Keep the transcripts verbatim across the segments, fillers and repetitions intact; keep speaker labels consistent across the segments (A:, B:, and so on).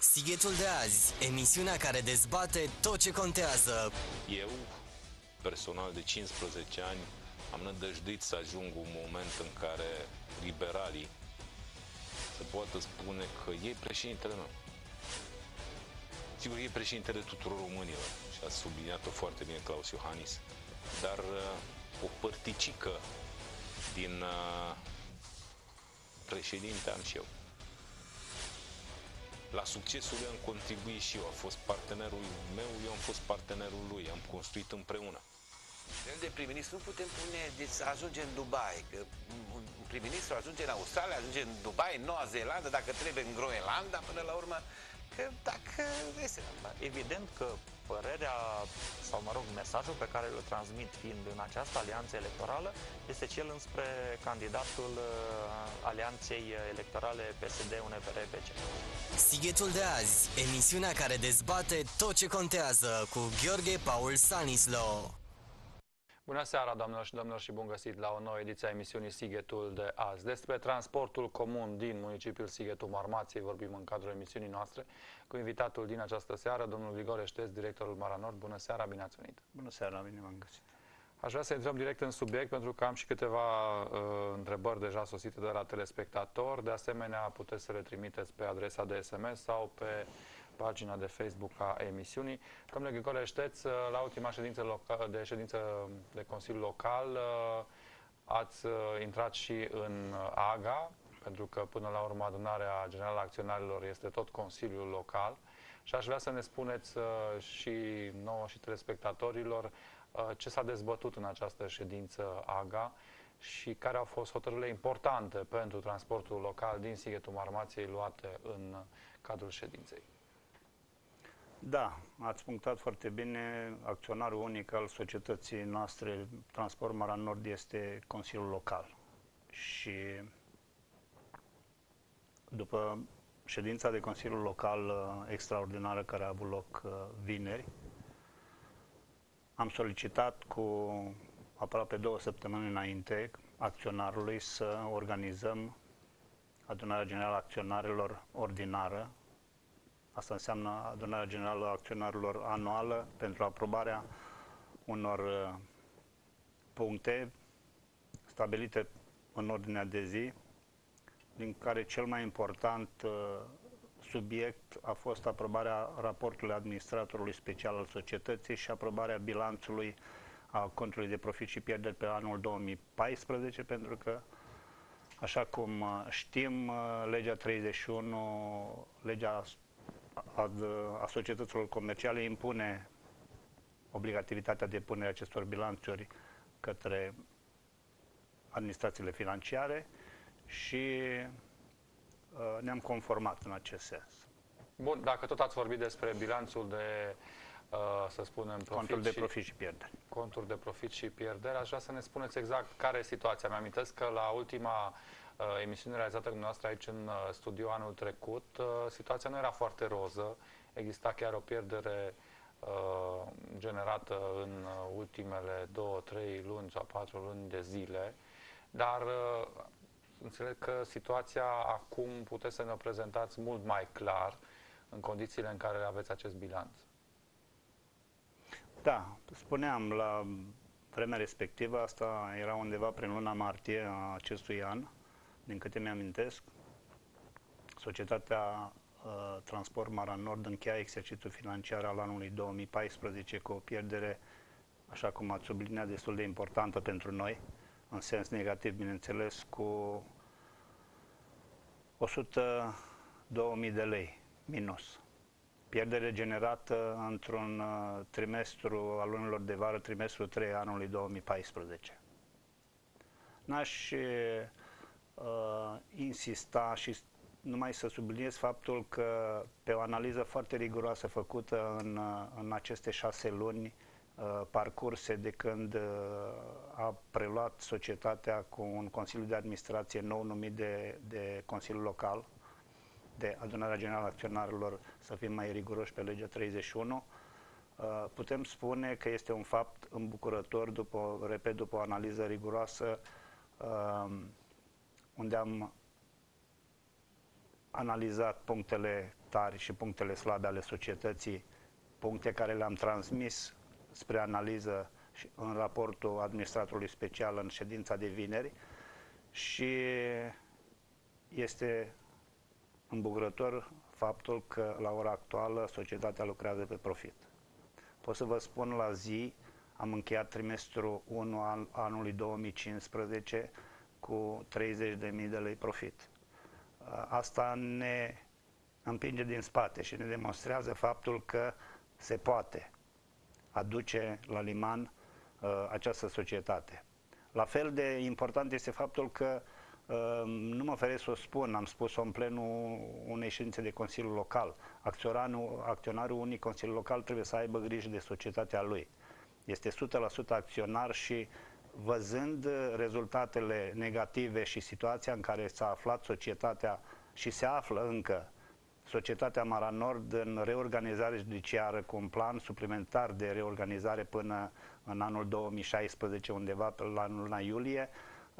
A: Sighetul de azi, emisiunea care dezbate tot ce contează.
B: Eu, personal de cincisprezece ani, am nădăjduit să ajung un moment în care liberalii să poată spune că e președintele meu. Sigur, e președintele tuturor românilor și a subliniat-o foarte bine Claus Iohannis, dar uh, o părticică din uh, președinte am și eu. La succesul lui am contribuit și eu, a fost partenerul meu, eu am fost partenerul lui, am construit împreună.
C: De prim-ministru nu putem pune, deci ajunge în Dubai, că un prim-ministru ajunge în Australia, ajunge în Dubai, în Noua Zeelandă, dacă trebuie în Groenlanda, până la urmă, că dacă este normal.
D: Evident că părerea, sau mă rog, mesajul pe care îl transmit fiind în această alianță electorală este cel înspre candidatul uh, alianței electorale P S D U N P R P C.
A: Sighetul de azi, emisiunea care dezbate tot ce contează, cu Gheorghe Paul Sanislo.
E: Bună seara, doamnelor și domnilor, și bun găsit la o nouă ediție a emisiunii Sighetul de azi. Despre transportul comun din municipiul Sighetul Marmației vorbim în cadrul emisiunii noastre cu invitatul din această seară, domnul Grigore Șteț, directorul Mara Nord. Bună seara, bine ați venit!
F: Bună seara, bine v-am găsit!
E: Aș vrea să intrăm direct în subiect, pentru că am și câteva uh, întrebări deja sosite de la telespectatori. De asemenea, puteți să le trimiteți pe adresa de S M S sau pe pagina de Facebook a emisiunii. Domnule Grigore Șteț, la ultima ședință de ședință de Consiliu Local ați intrat și în A G A, pentru că până la urmă adunarea generală a acționarilor este tot Consiliul Local, și aș vrea să ne spuneți și nouă și telespectatorilor ce s-a dezbătut în această ședință A G A și care au fost hotărârile importante pentru transportul local din Sighetul Marmației luate în cadrul ședinței.
F: Da, ați punctat foarte bine. Acționarul unic al societății noastre Transport Mara Nord este Consiliul Local. Și după ședința de Consiliul Local extraordinară care a avut loc vineri, am solicitat cu aproape două săptămâni înainte acționarului să organizăm adunarea generală a acționarilor ordinară. Asta înseamnă adunarea generală a acționarilor anuală pentru aprobarea unor uh, puncte stabilite în ordinea de zi, din care cel mai important uh, subiect a fost aprobarea raportului administratorului special al societății și aprobarea bilanțului a contului de profit și pierderi pe anul două mii paisprezece, pentru că, așa cum știm, legea treizeci și unu, legea a, a societăților comerciale impune obligativitatea de punere acestor bilanțuri către administrațiile financiare și uh, ne-am conformat în acest sens.
E: Bun, dacă tot ați vorbit despre bilanțul de, uh, să spunem, profit
F: contul de
E: și,
F: profit și pierderi.
E: Conturi de profit și pierderi, aș vrea să ne spuneți exact care e situația. Mi-amintesc că la ultima uh, emisiune realizată cu dumneavoastră aici în uh, studio anul trecut, uh, situația nu era foarte roză, exista chiar o pierdere uh, generată în uh, ultimele două, trei luni sau patru luni de zile, dar uh, înțeleg că situația acum puteți să ne o prezentați mult mai clar în condițiile în care aveți acest bilanț.
F: Da, spuneam, la vremea respectivă, asta era undeva prin luna martie a acestui an, din câte mi-amintesc, societatea uh, Transport Mara Nord încheia exercițiul financiar al anului două mii paisprezece cu o pierdere, așa cum ați subliniat, destul de importantă pentru noi, în sens negativ, bineînțeles, cu o sută două mii de lei minus. Pierdere generată într-un uh, trimestru al lunilor de vară, trimestru trei anului două mii paisprezece. N-aș uh, insista și numai să subliniez faptul că pe o analiză foarte riguroasă făcută în, uh, în aceste șase luni uh, parcurse de când uh, a preluat societatea cu un Consiliu de Administrație nou numit de, de Consiliul Local, de Adunarea Generală a Acționarilor, să fim mai riguroși pe legea treizeci și unu, putem spune că este un fapt îmbucurător, după, repet, după o analiză riguroasă, unde am analizat punctele tari și punctele slabe ale societății, puncte care le-am transmis spre analiză în raportul administratorului special în ședința de vineri și este îmbucurător faptul că la ora actuală societatea lucrează pe profit. Pot să vă spun la zi, am încheiat trimestrul unu al anului două mii cincisprezece cu treizeci de mii de lei profit. Asta ne împinge din spate și ne demonstrează faptul că se poate aduce la liman uh, această societate. La fel de important este faptul că uh, nu mă feresc să o spun, am spus-o în plenul unei ședințe de Consiliu Local. Acționarul, acționarul unui Consiliu Local trebuie să aibă grijă de societatea lui. Este o sută la sută acționar și văzând rezultatele negative și situația în care s-a aflat societatea și se află încă societatea Mara Nord în reorganizare judiciară cu un plan suplimentar de reorganizare până în anul două mii șaisprezece, undeva pe la luna iulie,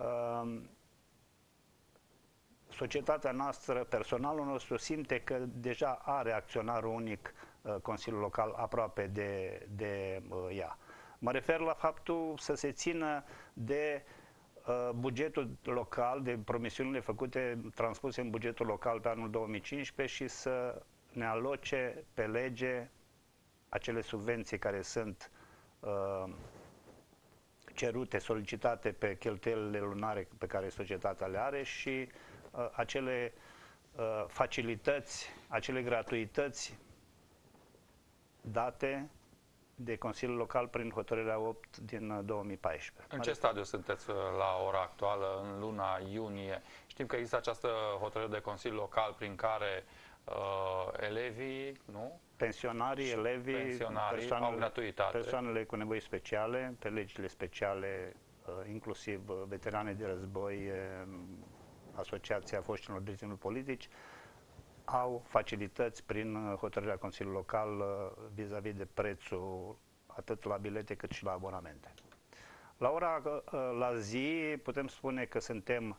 F: societatea noastră, personalul nostru simte că deja are acționarul unic Consiliul Local aproape de, de ea. Mă refer la faptul să se țină de uh, bugetul local, de promisiunile făcute, transpuse în bugetul local pe anul două mii cincisprezece și să ne aloce pe lege acele subvenții care sunt uh, cerute, solicitate pe cheltuielile lunare pe care societatea le are și uh, acele uh, facilități, acele gratuități date de Consiliul Local prin hotărârea opt din două mii paisprezece.
E: În ce stadiu sunteți la ora actuală, în luna iunie? Știm că există această hotărâre de Consiliu Local prin care uh, elevii, nu?
F: Pensionarii, elevii,
E: pensionarii
F: persoanele,
E: au gratuitate.
F: Persoanele cu nevoi speciale, pe legile speciale, uh, inclusiv uh, veterane de război, uh, Asociația Foștilor Deținuți Politici, au facilități prin hotărârea Consiliului Local vis-a-vis -vis de prețul atât la bilete cât și la abonamente. La ora, la zi, putem spune că suntem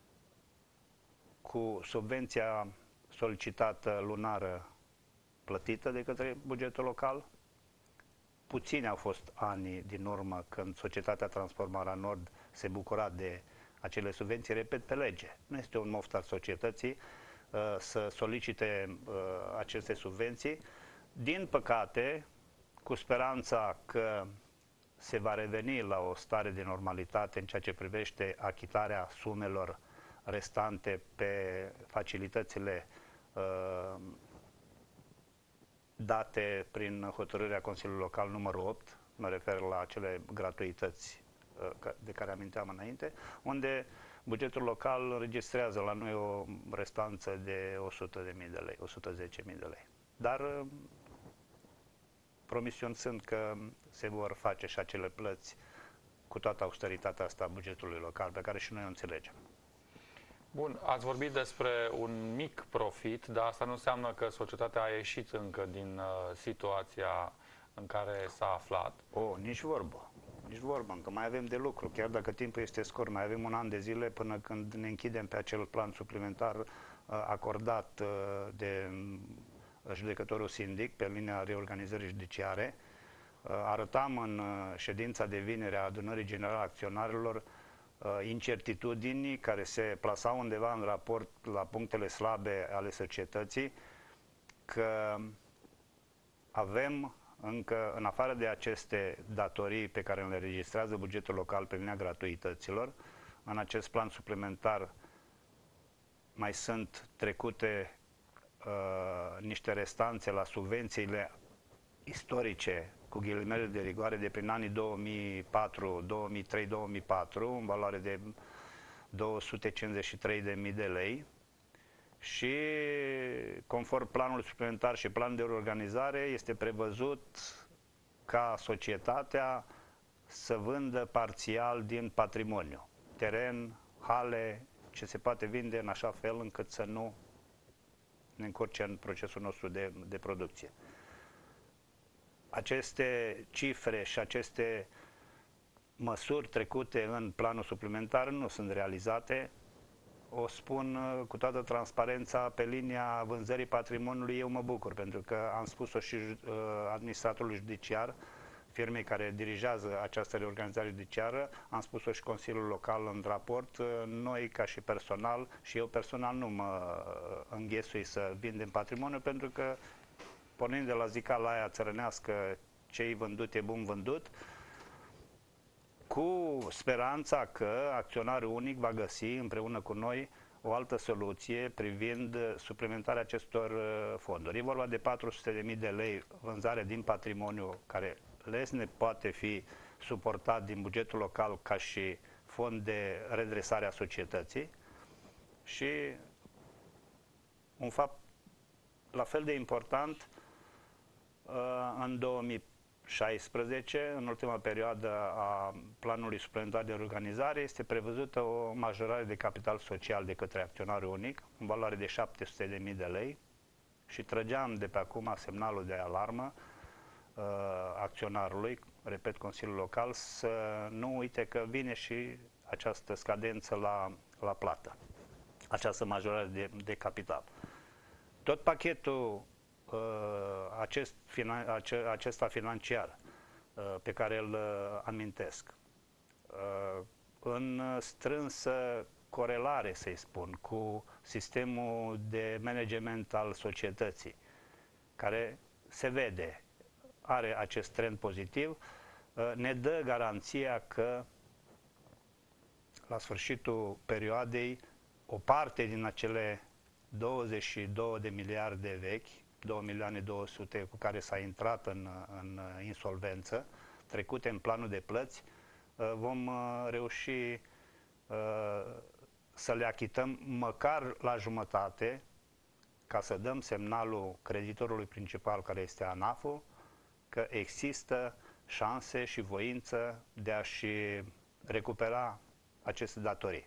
F: cu subvenția solicitată lunară plătită de către bugetul local. Puțini au fost anii din urmă când Societatea Transformarea Nord se bucura de acele subvenții, repet, pe lege. Nu este un moft al societății să solicite uh, aceste subvenții. Din păcate, cu speranța că se va reveni la o stare de normalitate în ceea ce privește achitarea sumelor restante pe facilitățile uh, date prin hotărârea Consiliului Local numărul opt, mă refer la acele gratuități uh, de care aminteam înainte, unde bugetul local înregistrează la noi o restanță de o sută de mii de lei, o sută zece mii de lei. Dar promisiuni sunt că se vor face și acele plăți cu toată austeritatea asta a bugetului local, pe care și noi o înțelegem.
E: Bun, ați vorbit despre un mic profit, dar asta nu înseamnă că societatea a ieșit încă din uh, situația în care s-a aflat.
F: O, nici vorbă. Nici vorbă, încă mai avem de lucru, chiar dacă timpul este scurt, mai avem un an de zile până când ne închidem pe acel plan suplimentar uh, acordat uh, de uh, judecătorul sindic pe linia reorganizării judiciare. Uh, arătam în uh, ședința de vineri a adunării generale a acționarilor uh, incertitudini care se plasau undeva în raport la punctele slabe ale societății, că avem încă, în afară de aceste datorii pe care le registrează bugetul local pe linia gratuităților, în acest plan suplimentar mai sunt trecute uh, niște restanțe la subvențiile istorice, cu ghilimele de rigoare, de prin anii două mii patru, două mii trei, două mii patru, în valoare de două sute cincizeci și trei de mii de lei. Și conform planului suplimentar și plan de reorganizare este prevăzut ca societatea să vândă parțial din patrimoniu, teren, hale, ce se poate vinde în așa fel încât să nu ne încurce în procesul nostru de, de producție. Aceste cifre și aceste măsuri trecute în planul suplimentar nu sunt realizate. o spun cu toată transparența, pe linia vânzării patrimoniului eu mă bucur, pentru că am spus-o și administratorului judiciar, firmei care dirigează această reorganizare judiciară, am spus-o și Consiliul Local în raport, noi ca și personal, și eu personal nu mă înghesui să vindem patrimoniul, pentru că pornind de la zicala aia țărănească, ce-i vândut e bun vândut, cu speranța că acționarul unic va găsi împreună cu noi o altă soluție privind suplimentarea acestor fonduri. E vorba de patru sute de mii de lei vânzare din patrimoniu care lesne poate fi suportat din bugetul local ca și fond de redresare a societății și un fapt la fel de important, în două mii șaisprezece, în ultima perioadă a planului suplimentar de organizare, este prevăzută o majorare de capital social de către acționarul unic, în valoare de șapte sute de mii de lei și trăgeam de pe acum semnalul de alarmă uh, acționarului, repet, Consiliul Local, să nu uite că vine și această scadență la, la plată, această majorare de, de capital. Tot pachetul Acest, acesta financiar pe care îl amintesc, în strânsă corelare, să-i spun, cu sistemul de management al societății, care se vede, are acest trend pozitiv, ne dă garanția că la sfârșitul perioadei o parte din acele douăzeci și două de miliarde vechi, două milioane două sute cu care s-a intrat în, în insolvență, trecute în planul de plăți, vom reuși să le achităm măcar la jumătate, ca să dăm semnalul creditorului principal, care este ANAF-ul, că există șanse și voință de a-și recupera aceste datorii.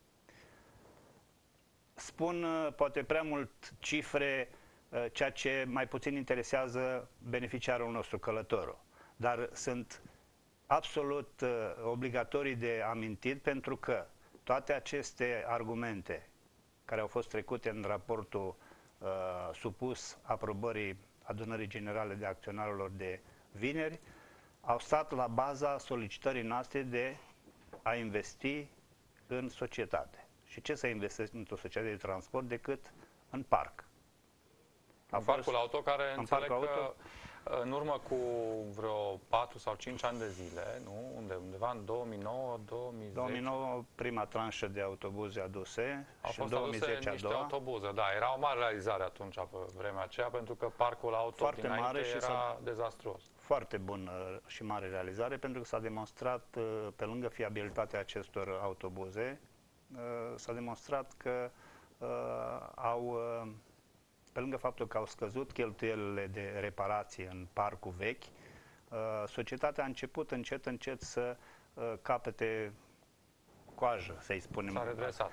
F: Spun poate prea mult cifre, ceea ce mai puțin interesează beneficiarul nostru, călătorul. Dar sunt absolut uh, obligatorii de amintit, pentru că toate aceste argumente care au fost trecute în raportul uh, supus aprobării Adunării Generale de Acționarilor de vineri, au stat la baza solicitării noastre de a investi în societate. Și ce să investești într-o societate de transport decât în parc?
E: În parcul auto, care
F: în
E: înțeleg
F: parcul
E: că
F: auto,
E: în urmă cu vreo patru sau cinci ani de zile, nu? Unde, undeva în două mii nouă două mii zece...
F: două mii nouă, prima tranșă de autobuze aduse
E: au
F: și
E: fost
F: în două mii zece
E: aduse
F: a
E: niște
F: doua.
E: autobuze, da, era o mare realizare atunci, pe vremea aceea, pentru că parcul auto
F: Foarte
E: dinainte
F: mare și
E: era dezastruos.
F: Foarte bună și mare realizare, pentru că s-a demonstrat, pe lângă fiabilitatea acestor autobuze, s-a demonstrat că au, pe lângă faptul că au scăzut cheltuielile de reparație în parcul vechi, societatea a început încet, încet să capete coajă, să-i spunem.
E: S-a redresat.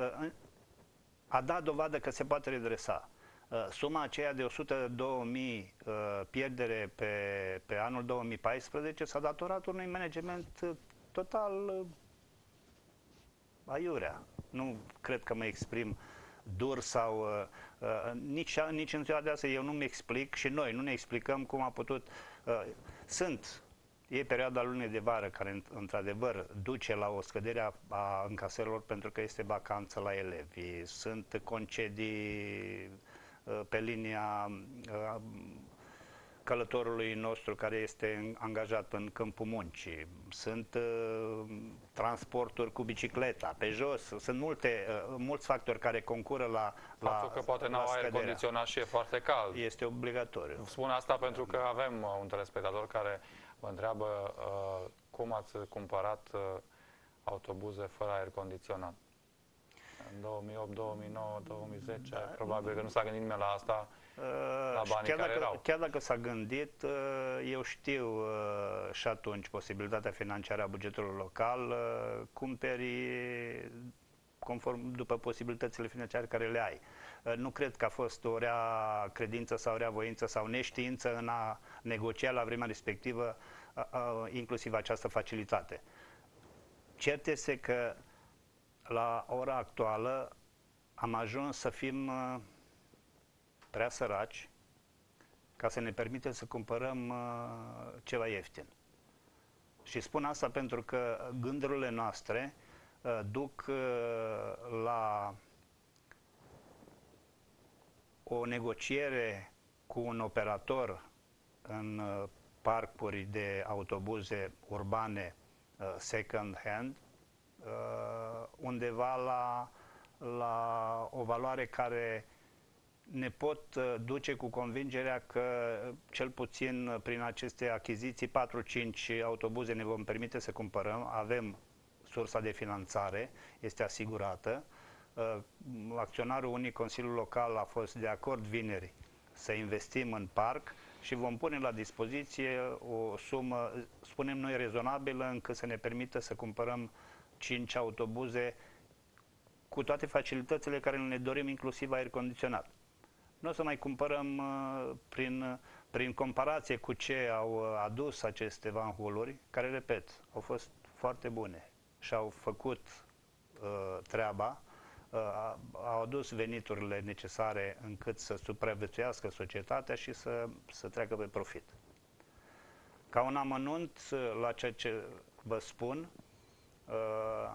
F: A dat dovadă că se poate redresa. Suma aceea de o sută două mii pierdere pe, pe anul două mii paisprezece s-a datorat unui management total aiurea. Nu cred că mă exprim dur sau uh, nici, nici în ziua de astăzi eu nu-mi explic și noi nu ne explicăm cum a putut. Uh, sunt, e perioada lunii de vară care într-adevăr duce la o scădere a, a încasărilor pentru că este vacanță la elevi, sunt concedii uh, pe linia uh, călătorului nostru care este angajat în câmpul muncii, sunt uh, transporturi cu bicicleta, pe jos, sunt multe, uh, mulți factori care concură la
E: Faptul
F: la,
E: că poate
F: la
E: n-au aer
F: scăderea.
E: condiționat și e foarte cald.
F: Este obligatoriu.
E: Spun asta pentru că avem uh, un telespectator care mă întreabă uh, cum ați cumpărat uh, autobuze fără aer condiționat. În două mii opt, două mii nouă, două mii zece, da, probabil că nu s-a gândit nimeni la asta. La banii
F: chiar,
E: care
F: dacă,
E: erau.
F: chiar dacă s-a gândit, eu știu și atunci posibilitatea financiară a bugetului local, cumperi conform după posibilitățile financiare care le ai. Nu cred că a fost o rea credință sau rea voință sau neștiință în a negocia la vremea respectivă inclusiv această facilitate. Cert este că la ora actuală am ajuns să fim uh, prea săraci ca să ne permite să cumpărăm uh, ceva ieftin. Și spun asta pentru că gândurile noastre uh, duc uh, la o negociere cu un operator în uh, parcuri de autobuze urbane uh, second hand, uh, undeva la, la o valoare care ne pot uh, duce cu convingerea că cel puțin uh, prin aceste achiziții patru cinci autobuze ne vom permite să cumpărăm, avem sursa de finanțare, este asigurată. Uh, acționarul unic, Consiliul Local, a fost de acord vineri să investim în parc și vom pune la dispoziție o sumă, spunem noi, rezonabilă, încât să ne permită să cumpărăm cinci autobuze cu toate facilitățile care ne dorim, inclusiv aer condiționat. Nu o să mai cumpărăm uh, prin, prin comparație cu ce au adus aceste vanhuluri, care, repet, au fost foarte bune și au făcut uh, treaba, uh, au adus veniturile necesare încât să supraviețuiască societatea și să, să treacă pe profit. Ca un amănunt la ceea ce vă spun, uh,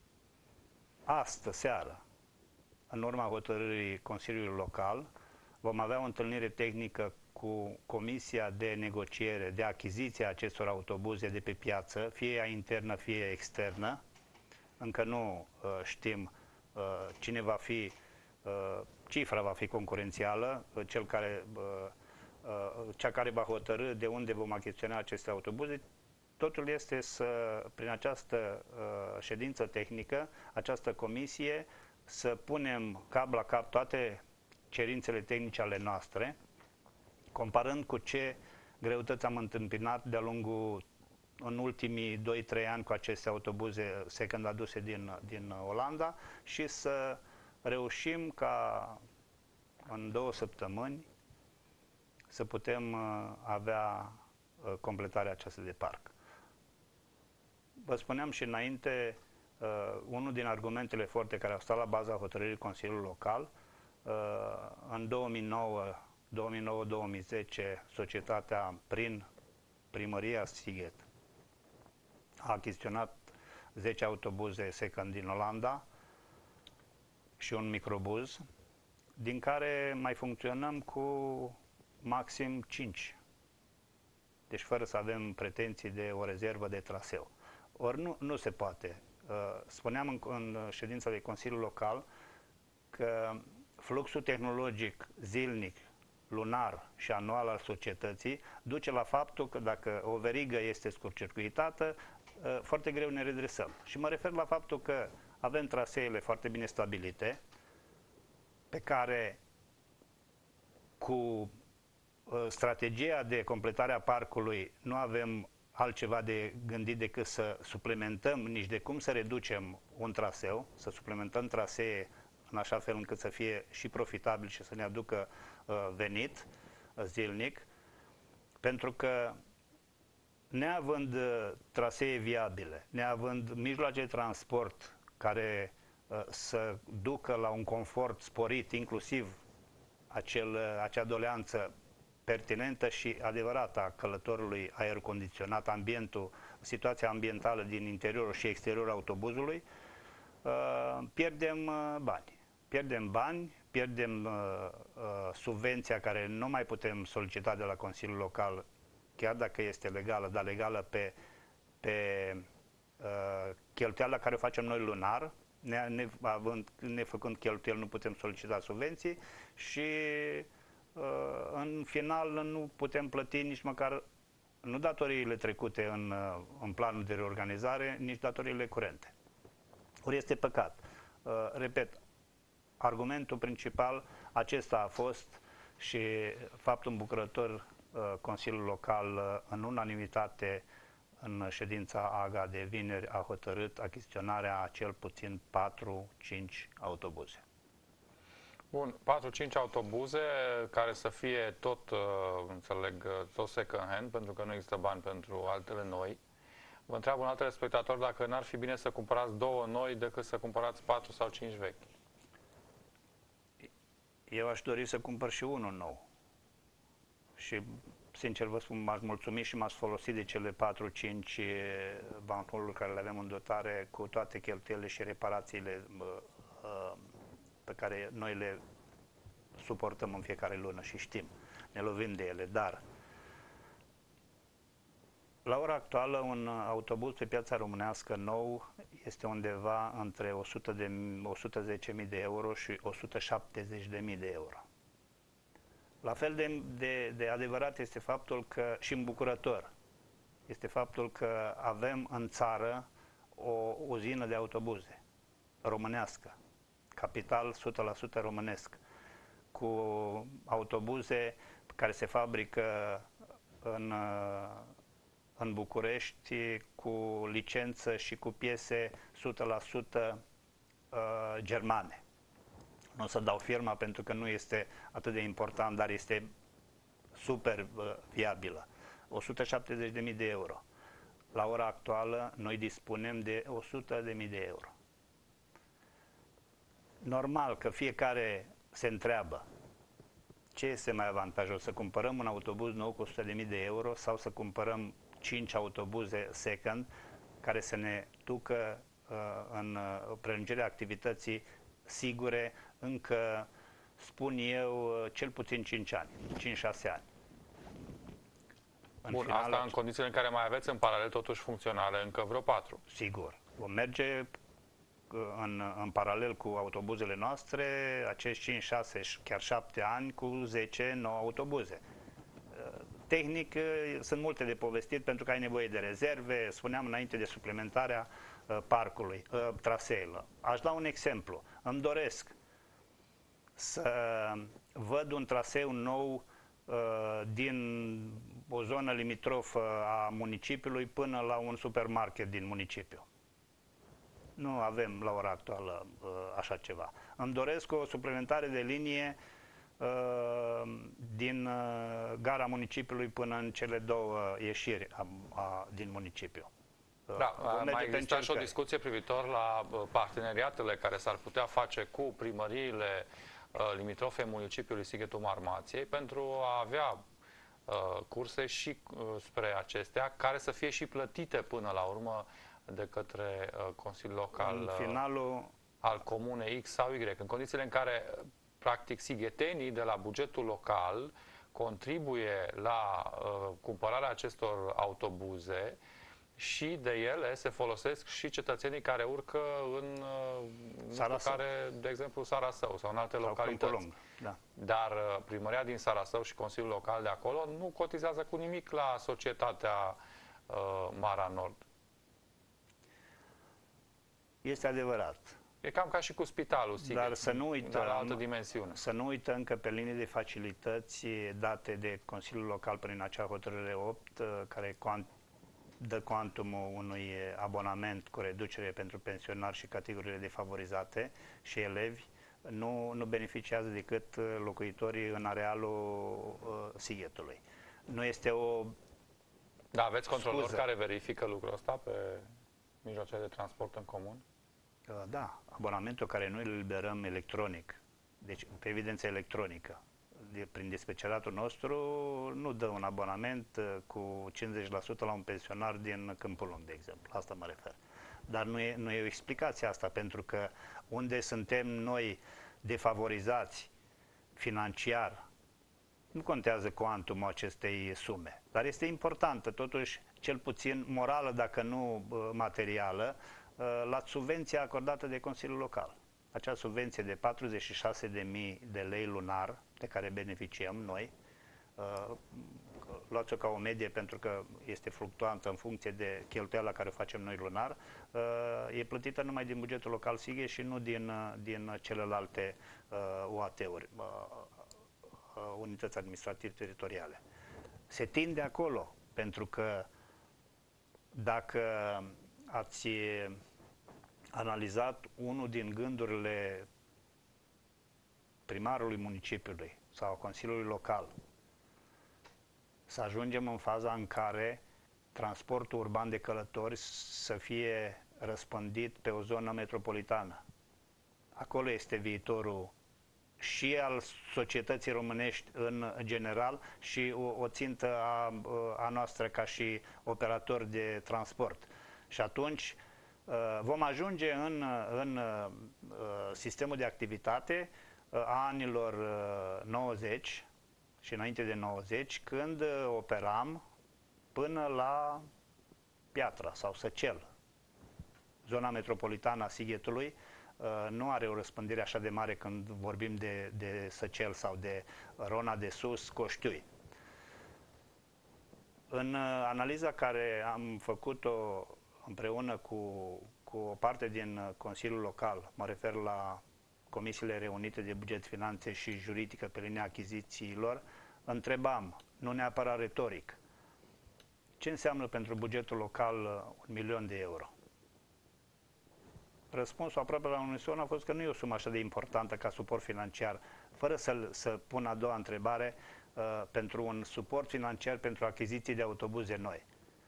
F: astă seară, în urma hotărârii Consiliului Local, vom avea o întâlnire tehnică cu Comisia de Negociere, de achiziție a acestor autobuze de pe piață, fie ea internă, fie externă. Încă nu uh, știm uh, cine va fi, uh, cifra va fi concurențială, uh, cel care, uh, uh, cea care va hotărâ de unde vom achiziționa aceste autobuze. Totul este să, prin această uh, ședință tehnică, această comisie, să punem cap la cap toate cerințele tehnice ale noastre, comparând cu ce greutăți am întâmpinat de-a lungul, în ultimii doi trei ani, cu aceste autobuze second aduse din, din Olanda și să reușim ca în două săptămâni să putem uh, avea uh, completarea aceasta de parc. Vă spuneam și înainte, uh, unul din argumentele forte care au stat la baza hotărârii Consiliului Local, uh, în două mii nouă două mii zece, societatea, prin primăria Sighet, a achiziționat zece autobuze second din Olanda și un microbuz, din care mai funcționăm cu maxim cinci. Deci fără să avem pretenții de o rezervă de traseu. Ori nu, nu se poate. Spuneam în, în ședința de Consiliul Local că fluxul tehnologic zilnic, lunar și anual al societății duce la faptul că dacă o verigă este scurtcircuitată, foarte greu ne redresăm. Și mă refer la faptul că avem traseele foarte bine stabilite, pe care cu strategia de completare a parcului nu avem altceva de gândit decât să suplimentăm, nici de cum să reducem un traseu, să suplimentăm trasee în așa fel încât să fie și profitabil și să ne aducă uh, venit uh, zilnic, pentru că neavând uh, trasee viabile, neavând mijloace de transport care uh, să ducă la un confort sporit, inclusiv acel, uh, acea doleanță pertinentă și adevărată a călătorului aer condiționat, ambientul, situația ambientală din interiorul și exteriorul autobuzului, uh, pierdem uh, bani. Pierdem bani, pierdem uh, uh, subvenția care nu mai putem solicita de la Consiliul Local, chiar dacă este legală, dar legală pe, pe uh, cheltuiala care o facem noi lunar, ne, ne, având, ne făcând cheltuieli nu putem solicita subvenții și uh, în final nu putem plăti nici măcar nu datoriile trecute în, uh, în planul de reorganizare, nici datoriile curente. Ori este păcat. Uh, repet, argumentul principal acesta a fost și faptul îmbucurător, Consiliul Local în unanimitate în ședința A G A de vineri a hotărât achiziționarea a cel puțin patru cinci autobuze.
E: Bun, patru cinci autobuze care să fie tot, înțeleg, tot second hand, pentru că nu există bani pentru altele noi. Vă întreabă un alt telespectator dacă n-ar fi bine să cumpărați două noi decât să cumpărați patru sau cinci vechi.
F: Eu aș dori să cumpăr și unul nou. Și, sincer vă spun, m-aș mulțumi și m-aș folosi de cele patru cinci vanholuri care le avem în dotare, cu toate cheltuielile și reparațiile uh, pe care noi le suportăm în fiecare lună și știm, ne lovim de ele, dar la ora actuală un autobuz pe piața românească nou este undeva între o sută de, o sută zece mii de euro și o sută șaptezeci de mii de euro. La fel de, de, de adevărat este faptul că, și îmbucurător, este faptul că avem în țară o uzină de autobuze românească, capital o sută la sută românesc, cu autobuze care se fabrică în, în București, cu licență și cu piese o sută la sută uh, germane. Nu o să dau firma pentru că nu este atât de important, dar este super uh, viabilă. o sută șaptezeci de mii de euro. La ora actuală noi dispunem de o sută de mii de euro. Normal că fiecare se întreabă ce este mai avantajos, să cumpărăm un autobuz nou cu o sută de mii de euro sau să cumpărăm cinci autobuze second care să ne ducă uh, în uh, prelungirea activității sigure încă, spun eu, cel puțin cinci ani, cinci șase ani.
E: În Bun, final, asta în condițiile în care mai aveți în paralel totuși funcționale încă vreo patru.
F: Sigur. Vom merge în, în paralel cu autobuzele noastre, acești cinci, șase, chiar șapte ani cu zece nouă autobuze. Tehnic, sunt multe de povestit pentru că ai nevoie de rezerve, spuneam înainte de suplimentarea parcului, traseelor. Aș da un exemplu. Îmi doresc să văd un traseu nou din o zonă limitrofă a municipiului până la un supermarket din municipiu. Nu avem la ora actuală așa ceva. Îmi doresc o suplimentare de linie din gara municipiului până în cele două ieșiri a, a, din municipiu.
E: Da, mai există și o discuție privitor la parteneriatele care s-ar putea face cu primăriile limitrofe municipiului Sighetul Marmației pentru a avea uh, curse și uh, spre acestea, care să fie și plătite până la urmă de către uh, Consiliul Local
F: în finalul...
E: uh, al Comunei X sau Y, în condițiile în care practic sighetenii de la bugetul local contribuie la uh, cumpărarea acestor autobuze și de ele se folosesc și cetățenii care urcă în, care, de exemplu, Sarasău sau în alte sau localități.
F: Da.
E: Dar primăria din Sarasău și Consiliul Local de acolo nu cotizează cu nimic la societatea uh, Mara Nord.
F: Este adevărat.
E: E cam ca și cu spitalul, sigur,
F: dar să nu uităm,
E: la altă dimensiune.
F: Să nu uităm că pe linii de facilități date de Consiliul Local prin acea hotărâre opt, care dă cuantumul unui abonament cu reducere pentru pensionari și categoriile defavorizate și elevi, nu, nu beneficiază decât locuitorii în arealul uh, Sighetului. Nu este o
E: Da, aveți controlori
F: scuză.
E: care verifică lucrul ăsta pe mijloacele de transport în comun?
F: Uh, da, abonamentul care noi îl liberăm electronic, deci pe evidență electronică, de, prin dispeceratul nostru, nu dă un abonament uh, cu cincizeci la sută la un pensionar din Câmpul Lung, de exemplu. Asta mă refer. Dar nu e, nu e o explicație asta, pentru că unde suntem noi defavorizați financiar, nu contează cuantumul acestei sume, dar este importantă, totuși, cel puțin morală, dacă nu uh, materială, uh, la subvenția acordată de Consiliul Local. Acea subvenție de patruzeci și șase de mii de lei lunar, de care beneficiem noi, uh, luați-o ca o medie pentru că este fluctuantă în funcție de cheltuiala care o facem noi lunar, uh, e plătită numai din bugetul local Sighet și nu din, uh, din celelalte uh, U A T-uri, uh, uh, unități administrative teritoriale. Se tinde acolo, pentru că dacă ați analizat unul din gândurile primarului municipiului sau Consiliului Local, să ajungem în faza în care transportul urban de călători să fie răspândit pe o zonă metropolitană. Acolo este viitorul și al societății românești în general și o, o țintă a, a noastră ca și operator de transport. Și atunci vom ajunge în, în sistemul de activitate a anilor nouăzeci și înainte de nouăzeci, când operam până la Piatra sau Săcel. Zona metropolitană a Sighetului nu are o răspândire așa de mare când vorbim de, de Săcel sau de Rona de Sus, Coștiui. În analiza care am făcut-o împreună cu, cu o parte din Consiliul Local, mă refer la Comisiile Reunite de Buget, Finanțe și Juridică pe linia achizițiilor, întrebam, nu neapărat retoric, ce înseamnă pentru bugetul local un milion de euro? Răspunsul aproape la unison a fost că nu e o sumă așa de importantă ca suport financiar, fără să, să pun a doua întrebare uh, pentru un suport financiar pentru achiziții de autobuze noi.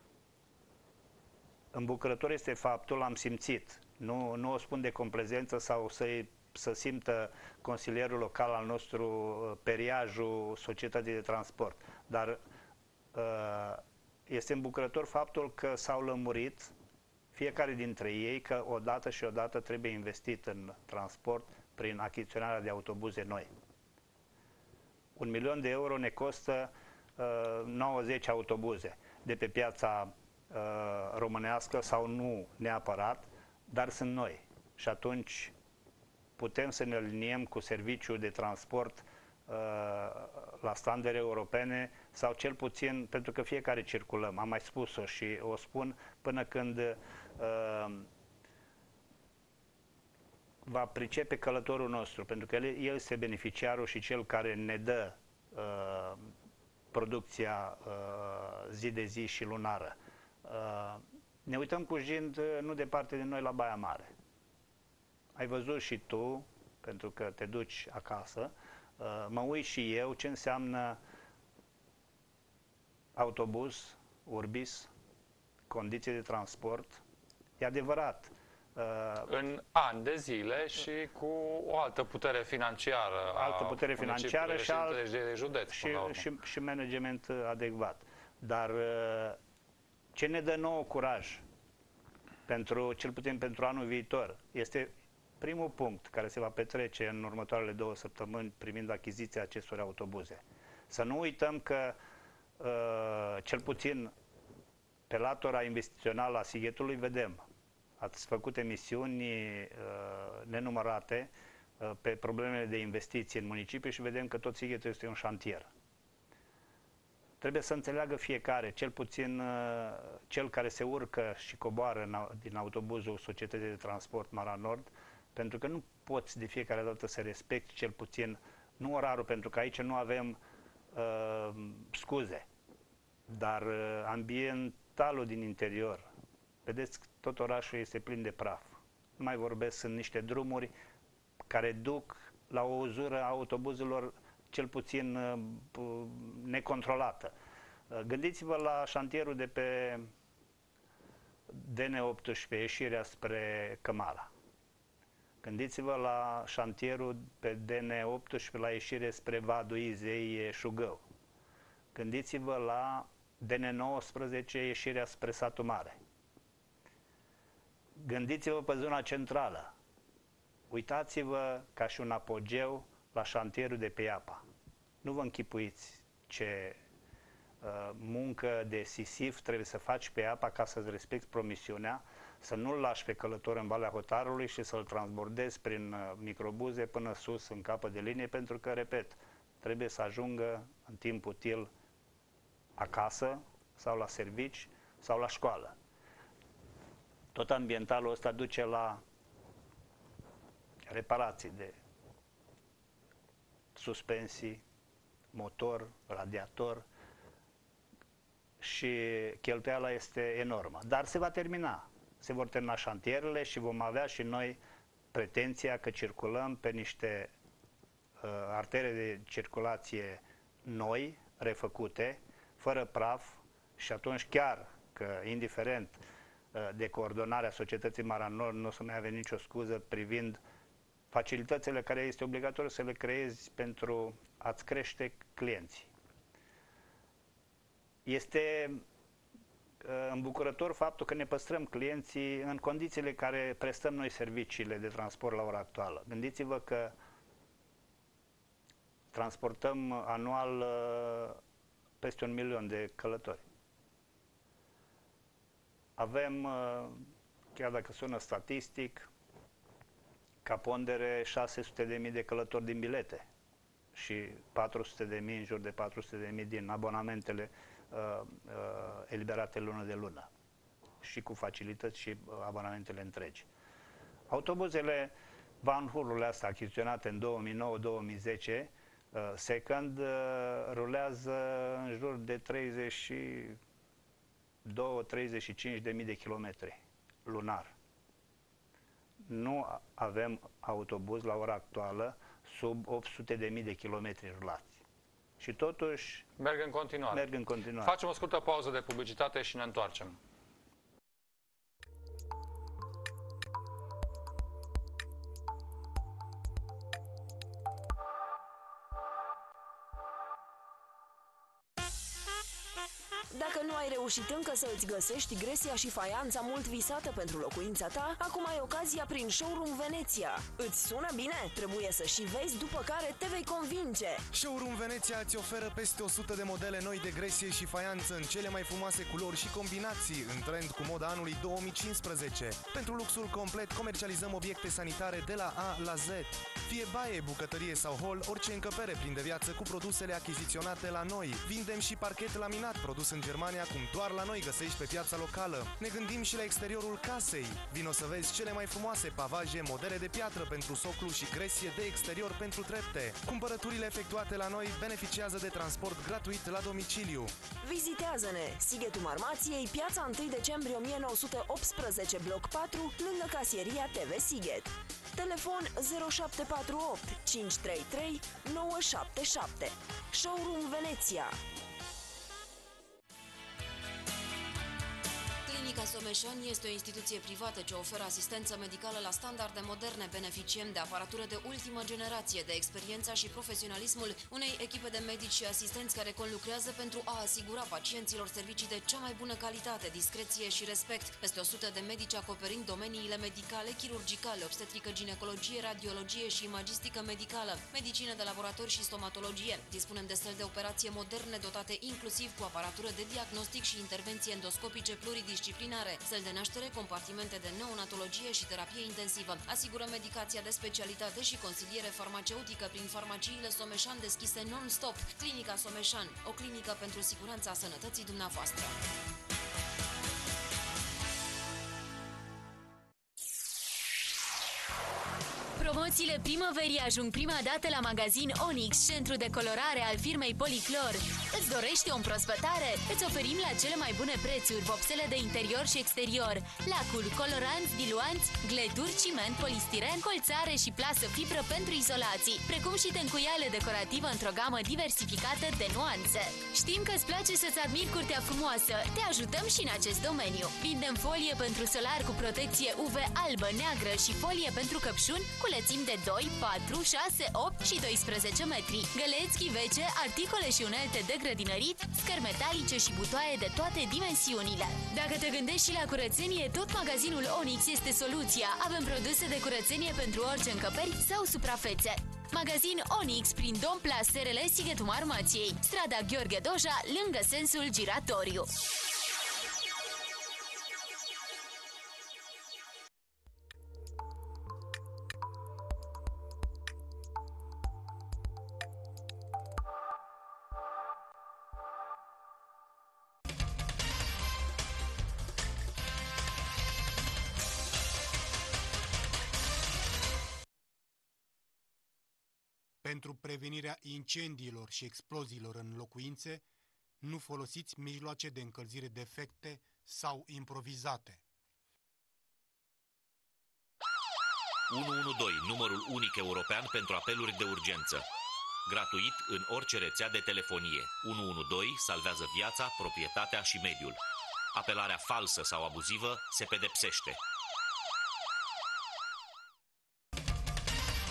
F: Îmbucurător este faptul, am simțit, nu, nu o spun de complezență sau să, să simtă consilierul local al nostru periajul societății de transport, dar uh, este îmbucurător faptul că s-au lămurit fiecare dintre ei că odată și odată trebuie investit în transport prin achiziționarea de autobuze noi. Un milion de euro ne costă uh, nouăzeci autobuze de pe piața uh, românească sau nu neapărat, dar sunt noi. Și atunci putem să ne aliniem cu serviciul de transport uh, la standarde europene sau cel puțin, pentru că fiecare circulăm, am mai spus-o și o spun până când uh, va pricepe călătorul nostru, pentru că el, el este beneficiarul și cel care ne dă uh, producția uh, zi de zi și lunară. Uh, ne uităm cu jind uh, nu departe de noi la Baia Mare. Ai văzut și tu, pentru că te duci acasă, uh, mă uit și eu ce înseamnă autobuz, Urbis, condiții de transport. E adevărat.
E: Uh, în ani de zile și cu o altă putere financiară.
F: Altă putere financiară și, alt,
E: de județ,
F: și, și, și management adecvat. Dar uh, ce ne dă nouă curaj, pentru, cel puțin pentru anul viitor, este primul punct care se va petrece în următoarele două săptămâni privind achiziția acestor autobuze. Să nu uităm că uh, cel puțin pe latura investițională a Sighetului vedem, ați făcut emisiuni uh, nenumărate uh, pe problemele de investiții în municipiu și vedem că tot Sighetul este un șantier. Trebuie să înțeleagă fiecare, cel puțin uh, cel care se urcă și coboară în, din autobuzul Societății de Transport Mara Nord, pentru că nu poți de fiecare dată să respecti cel puțin, nu orarul, pentru că aici nu avem uh, scuze, dar uh, ambientalul din interior. Vedeți, tot orașul este plin de praf. Nu mai vorbesc, sunt niște drumuri care duc la o uzură a autobuzelor cel puțin uh, necontrolată. Uh, Gândiți-vă la șantierul de pe D N optsprezece, ieșirea spre Cămara. Gândiți-vă la șantierul pe D N optsprezece, la ieșire spre Vadul Izei, Șugău. Gândiți-vă la D N nouăsprezece, ieșirea spre Satul Mare. Gândiți-vă pe zona centrală. Uitați-vă ca și un apogeu la șantierul de pe Iapa. Nu vă închipuiți ce uh, muncă de sisif trebuie să faci pe Iapa ca să-ți respecti promisiunea, să nu-l lași pe călător în Valea Hotarului și să-l transbordezi prin uh, microbuze până sus în capăt de linie, pentru că, repet, trebuie să ajungă în timp util acasă sau la servici sau la școală. Tot ambientalul ăsta duce la reparații de suspensii, motor, radiator și cheltuiala este enormă. Dar se va termina. Se vor termina șantierele și vom avea și noi pretenția că circulăm pe niște uh, artere de circulație noi, refăcute, fără praf și atunci chiar că, indiferent uh, de coordonarea societății Mara Nord, nu o să mai avem nicio scuză privind facilitățile care este obligatoriu să le creezi pentru a-ți crește clienții. Este îmbucurător faptul că ne păstrăm clienții în condițiile care prestăm noi serviciile de transport la ora actuală. Gândiți-vă că transportăm anual peste un milion de călători. Avem, chiar dacă sună statistic, ca pondere șase sute de mii de călători din bilete și patru sute de mii, în jur de patru sute de mii din abonamentele uh, uh, eliberate lună de lună și cu facilități și uh, abonamentele întregi. Autobuzele Van Hool-urile astea achiziționate în două mii nouă două mii zece, uh, second, uh, rulează în jur de treizeci și doi treizeci și cinci de mii de kilometri lunar. Nu avem autobuz la ora actuală sub opt sute de mii de kilometri rulați. Și totuși
E: merg în continuare.
F: Merg în continuare.
E: Facem o scurtă pauză de publicitate și ne întoarcem.
G: Dacă nu ai reușit încă să îți găsești gresia și faianța mult visată pentru locuința ta, acum ai ocazia prin Showroom Veneția. Îți sună bine? Trebuie să și vezi, după care te vei convinge.
H: Showroom Veneția îți oferă peste o sută de modele noi de gresie și faianță în cele mai frumoase culori și combinații, în trend cu moda anului două mii cincisprezece. Pentru luxul complet comercializăm obiecte sanitare de la A la Z. Fie baie, bucătărie sau hol, orice încăpere prinde viață cu produsele achiziționate la noi. Vindem și parchet laminat produs în Germania, cum doar la noi găsești pe piața locală. Ne gândim și la exteriorul casei. Vino să vezi cele mai frumoase pavaje, modele de piatră pentru soclu și gresie de exterior pentru trepte. Cumpărăturile efectuate la noi beneficiază de transport gratuit la domiciliu.
G: Vizitează-ne! Sighetul Marmației, piața întâi decembrie o mie nouă sute optsprezece, bloc patru, lângă casieria T V Sighet. Telefon zero șapte patru opt cinci trei trei nouă șapte șapte. Showroom Veneția.
I: Clinica Someșan este o instituție privată ce oferă asistență medicală la standarde moderne, beneficiem de aparatură de ultimă generație, de experiența și profesionalismul unei echipe de medici și asistenți care conlucrează pentru a asigura pacienților servicii de cea mai bună calitate, discreție și respect. Peste o sută de medici acoperind domeniile medicale, chirurgicale, obstetrică, ginecologie, radiologie și imagistică medicală, medicină de laborator și stomatologie. Dispunem de săli de operație moderne dotate inclusiv cu aparatură de diagnostic și intervenții endoscopice pluridisciplinare, săli de naștere, compartimente de neonatologie și terapie intensivă. Asigură medicația de specialitate și consiliere farmaceutică prin farmaciile Someșan deschise non-stop. Clinica Someșan, o clinică pentru siguranța sănătății dumneavoastră.
J: Promoțiile primăverii ajung prima dată la magazin Onyx, centru de colorare al firmei Polyclor. Îți dorești o împrospătare? Îți oferim la cele mai bune prețuri vopsele de interior și exterior, lacuri, coloranți, diluanți, gleturi, ciment, polistiren, colțare și plasă fibră pentru izolații, precum și tencuiale decorativă într-o gamă diversificată de nuanțe. Știm că îți place să-ți admiri curtea frumoasă. Te ajutăm și în acest domeniu. Vindem folie pentru solar cu protecție U V albă, neagră și folie pentru căpșuni cu lățimi de doi, patru, șase, opt și doisprezece metri. Găleți, chivece, articole și unelte de grădinărit, scări metalice și butoaie de toate dimensiunile. Dacă te gândești și la curățenie, tot magazinul Onyx este soluția. Avem produse de curățenie pentru orice încăperi sau suprafețe. Magazin Onyx prin Dom Plas S R L Sighetul Marmației, strada Gheorghe Doja, lângă sensul giratoriu.
K: Pentru prevenirea incendiilor și exploziilor în locuințe, nu folosiți mijloace de încălzire defecte sau improvizate.
L: unu unu doi, numărul unic european pentru apeluri de urgență. Gratuit în orice rețea de telefonie. unu unu doi salvează viața, proprietatea și mediul. Apelarea falsă sau abuzivă se pedepsește.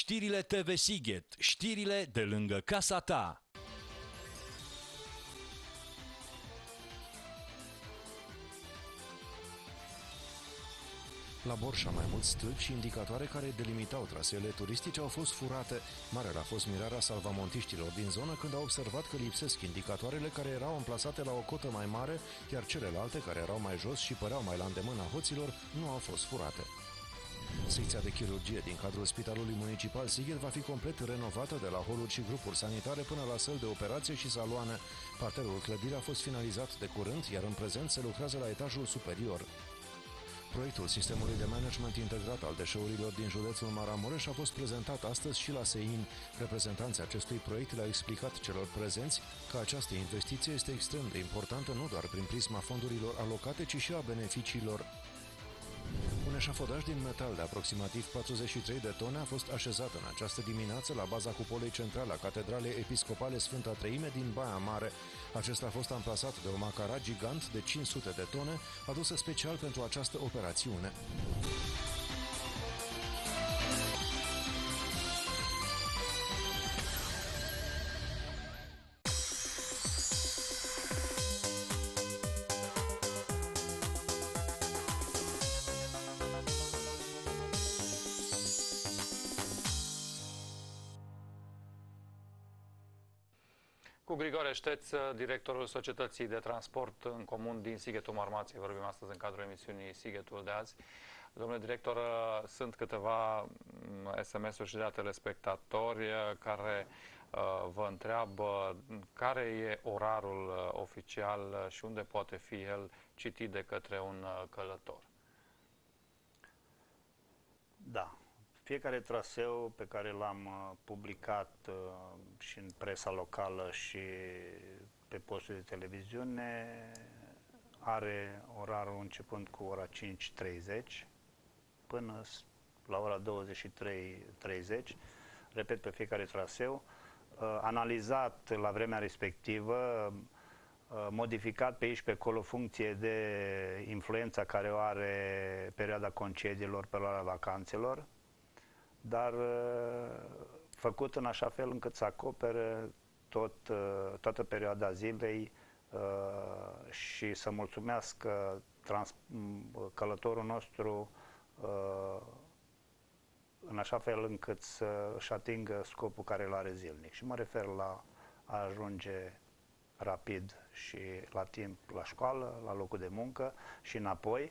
M: Știrile T V Sighet, știrile de lângă casa ta.
N: La Borșa, mai mulți stâlpi și indicatoare care delimitau traseele turistice au fost furate. Mare a fost mirarea salvamontiștilor din zonă când au observat că lipsesc indicatoarele care erau amplasate la o cotă mai mare, iar celelalte, care erau mai jos și păreau mai la îndemâna hoților, nu au fost furate. Secția de chirurgie din cadrul Spitalului Municipal Sighet va fi complet renovată de la holuri și grupuri sanitare până la săli de operație și saloane. Parterul clădirii a fost finalizat de curând, iar în prezent se lucrează la etajul superior. Proiectul sistemului de management integrat al deșeurilor din județul Maramureș a fost prezentat astăzi și la SEIN. Reprezentanții acestui proiect le-au explicat celor prezenți că această investiție este extrem de importantă nu doar prin prisma fondurilor alocate, ci și a beneficiilor. Un eșafodaj din metal de aproximativ patruzeci și trei de tone a fost așezat în această dimineață la baza cupolei centrale a Catedralei Episcopale Sfânta Treime din Baia Mare. Acesta a fost amplasat de o macara gigant de cinci sute de tone, adusă special pentru această operațiune.
E: Cu Grigore Șteț, directorul Societății de Transport în Comun din Sighetul Marmației. Vorbim astăzi în cadrul emisiunii Sighetul de azi. Domnule director, sunt câteva S M S-uri și de la telespectatori care uh, vă întreabă care e orarul oficial și unde poate fi el citit de către un călător.
F: Da. Fiecare traseu pe care l-am publicat uh, și în presa locală și pe postul de televiziune are orarul începând cu ora cinci treizeci până la ora douăzeci și trei treizeci, repet, pe fiecare traseu, uh, analizat la vremea respectivă, uh, modificat pe aici pe acolo funcție de influența care o are perioada concediilor, perioada vacanțelor, dar făcut în așa fel încât să acopere tot, toată perioada zilei și să mulțumească trans, călătorul nostru în așa fel încât să își atingă scopul care îl are zilnic. Și mă refer la a ajunge rapid și la timp la școală, la locul de muncă și înapoi.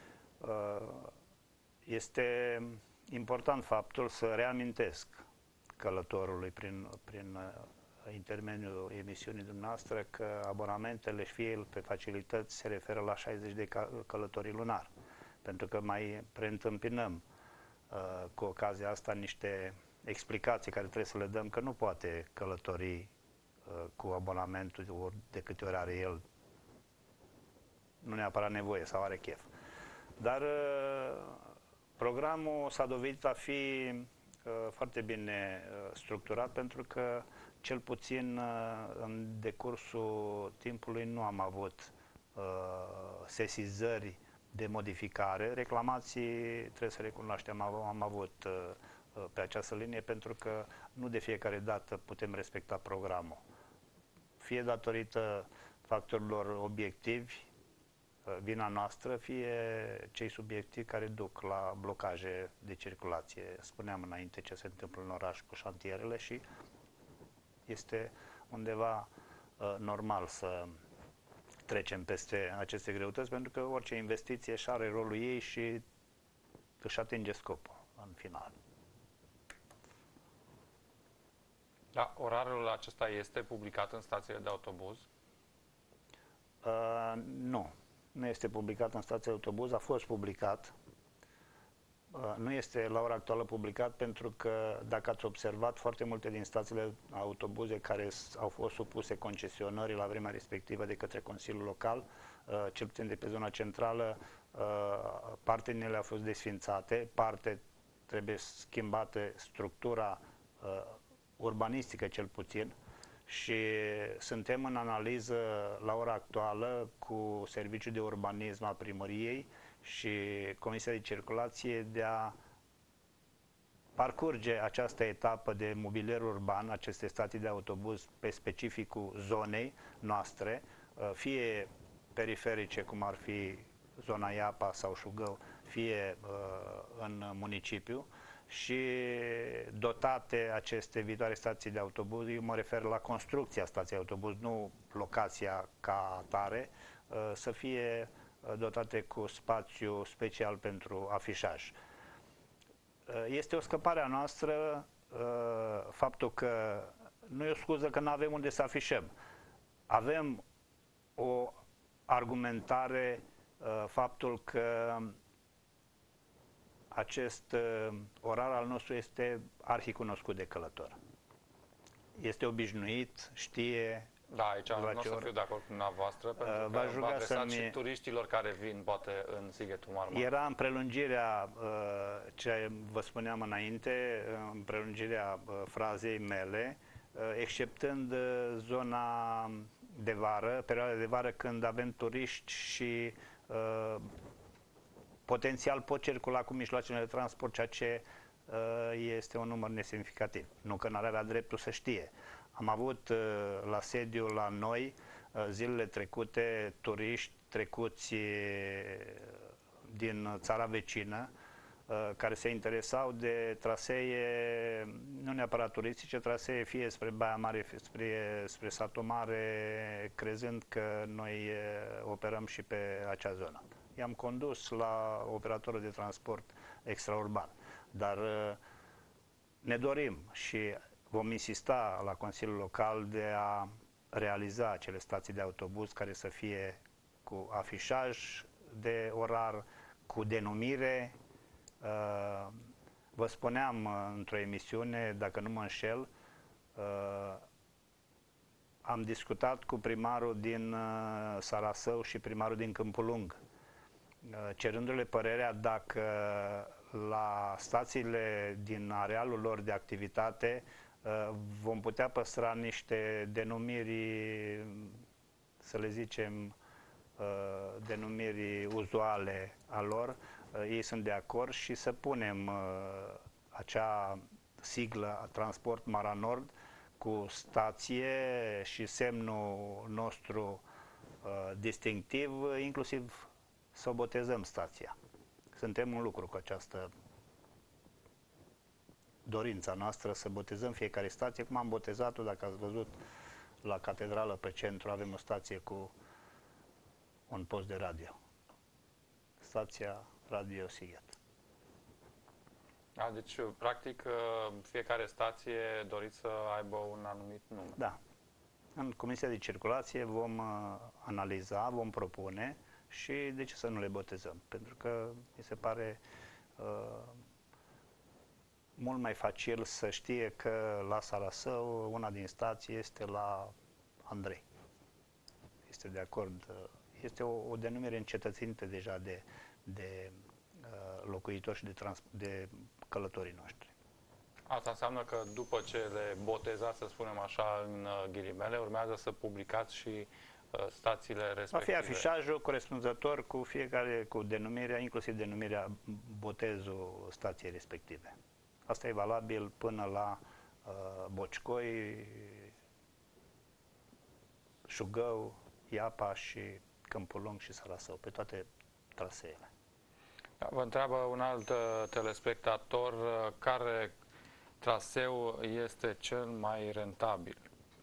F: Este important faptul să reamintesc călătorului prin, prin intermediul emisiunii dumneavoastră că abonamentele, fie el pe facilități, se referă la șaizeci de călătorii lunar. Pentru că mai preîntâmpinăm uh, cu ocazia asta niște explicații care trebuie să le dăm că nu poate călători uh, cu abonamentul ori de câte ori are el, nu neapărat nevoie sau are chef. Dar uh, programul s-a dovedit a fi uh, foarte bine uh, structurat pentru că cel puțin uh, în decursul timpului nu am avut uh, sesizări de modificare. Reclamații, trebuie să recunoaștem, am, am avut uh, pe această linie pentru că nu de fiecare dată putem respecta programul. Fie datorită factorilor obiectivi, vina noastră, fie cei subiectivi care duc la blocaje de circulație. Spuneam înainte ce se întâmplă în oraș cu șantierele și este undeva uh, normal să trecem peste aceste greutăți, pentru că orice investiție își are rolul ei și își atinge scopul în final.
E: Da, orarul acesta este publicat în stațiile de autobuz?
F: Uh, nu. Nu este publicat în stația de autobuz, a fost publicat. Nu este la ora actuală publicat pentru că, dacă ați observat, foarte multe din stațiile autobuze care au fost supuse concesionării la vremea respectivă de către Consiliul Local, cel puțin de pe zona centrală, parte din ele au fost desfințate, parte trebuie schimbată structura urbanistică cel puțin, și suntem în analiză la ora actuală cu Serviciul de Urbanism al Primăriei și Comisia de Circulație de a parcurge această etapă de mobilier urban, aceste stații de autobuz pe specificul zonei noastre, fie periferice, cum ar fi zona Iapa sau Șugău, fie în municipiu, și dotate aceste viitoare stații de autobuz, eu mă refer la construcția stației autobuz, nu locația ca atare, să fie dotate cu spațiu special pentru afișaj. Este o scăpare a noastră faptul că nu e o scuză că nu avem unde să afișăm. Avem o argumentare, faptul că acest orar al nostru este arhicunoscut de călător. Este obișnuit, știe.
E: Da, aici nu o să fiu de acord cu dumneavoastră, pentru că vă adresați și turiștilor care vin, poate, în Sighetul Marmara.
F: Era în prelungirea, ce vă spuneam înainte, în prelungirea frazei mele, exceptând zona de vară, perioada de vară, când avem turiști și potențial pot circula cu mijloacele de transport, ceea ce este un număr nesemnificativ. Nu că n-ar avea dreptul să știe. Am avut la sediu la noi zilele trecute turiști trecuți din țara vecină care se interesau de trasee, nu neapărat turistice, trasee fie spre Baia Mare, fie spre, spre Satul Mare, crezând că noi operăm și pe acea zonă. I-am condus la operatorul de transport extraurban, dar ne dorim și vom insista la Consiliul Local de a realiza acele stații de autobuz care să fie cu afișaj de orar, cu denumire. Vă spuneam într-o emisiune, dacă nu mă înșel, am discutat cu primarul din Sarasău și primarul din Câmpul Lung, cerându-le părerea dacă la stațiile din arealul lor de activitate vom putea păstra niște denumiri, să le zicem, denumiri uzuale a lor. Ei sunt de acord și să punem acea siglă Transport Mara Nord cu stație și semnul nostru distinctiv, inclusiv să o botezăm stația. Suntem un lucru cu această dorința noastră să botezăm fiecare stație, cum am botezat-o, dacă ați văzut, la Catedrală pe centru avem o stație cu un post de radio. Stația Radio Sighet.
E: Da, deci, practic, fiecare stație doriți să aibă un anumit nume.
F: Da. În Comisia de Circulație vom analiza, vom propune și de ce să nu le botezăm? Pentru că mi se pare uh, mult mai facil să știe că la Sarasău una din stații este la Andrei. Este de acord. Este o, o denumire încetățenită deja de, de uh, locuitori și de, trans, de călătorii noștri.
E: Asta înseamnă că după ce le botezați, să spunem așa, în uh, ghilimele, urmează să publicați și uh, stațiile respective.
F: Va fi afișajul corespunzător cu fiecare, cu denumirea, inclusiv denumirea, botezul stației respective. Asta e valabil până la uh, Bocicoi, Șugău, Iapa și Câmpul Lung și Sarasău, pe toate traseele.
E: Da, vă întreabă un alt uh, telespectator, uh, care traseu este cel mai rentabil?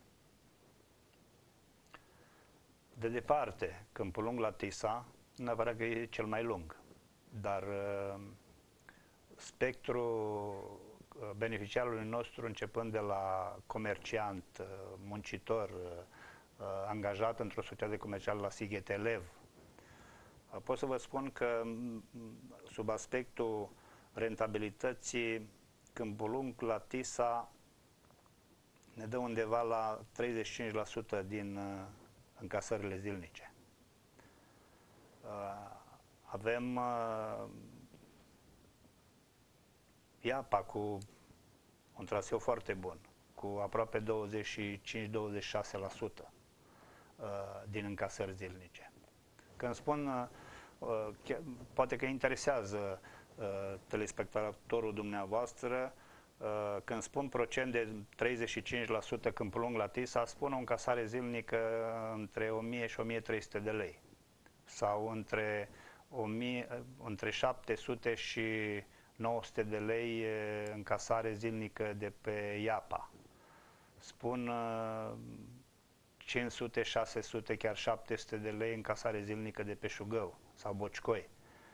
F: De departe, Câmpul Lung la Tisa, nu neapărat că e cel mai lung, dar uh, spectrul uh, beneficiarului nostru, începând de la comerciant, uh, muncitor, uh, angajat într-o societate comercială la Sighet, elev, uh, pot să vă spun că sub aspectul rentabilității, Câmpul Lung la Tisa ne dă undeva la treizeci și cinci la sută din uh, încasările zilnice. Uh, avem uh, Iapa cu un traseu foarte bun, cu aproape douăzeci și cinci - douăzeci și șase la sută uh, din încasări zilnice. Când spun, uh, uh, chiar, poate că interesează uh, telespectatorul dumneavoastră, Când spun procent de treizeci și cinci la sută când plâng la Tisa, spun o încasare zilnică între o mie și o mie trei sute de lei. Sau între, o mie, între șapte sute și nouă sute de lei încasare zilnică de pe Iapa. Spun cinci sute, șase sute, chiar șapte sute de lei încasare zilnică de pe Șugău sau Bocșcoi.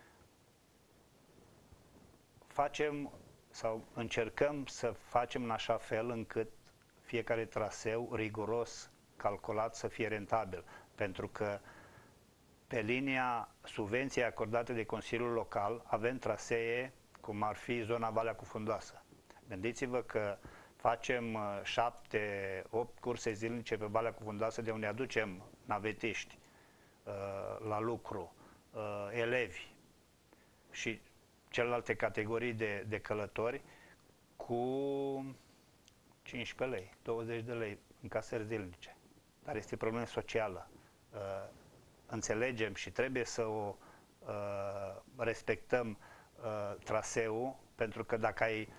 F: Facem sau încercăm să facem în așa fel încât fiecare traseu riguros calculat să fie rentabil, pentru că pe linia subvenției acordate de Consiliul Local avem trasee cum ar fi zona Valea Cufundoasă. Gândiți-vă că facem șapte, opt curse zilnice pe Valea Cufundoasă, de unde aducem navetiști la lucru, elevi și celelalte categorii de, de călători cu cincisprezece lei, douăzeci de lei încasări zilnice. Dar este problemă socială. Înțelegem și trebuie să o respectăm traseul, pentru că dacă ai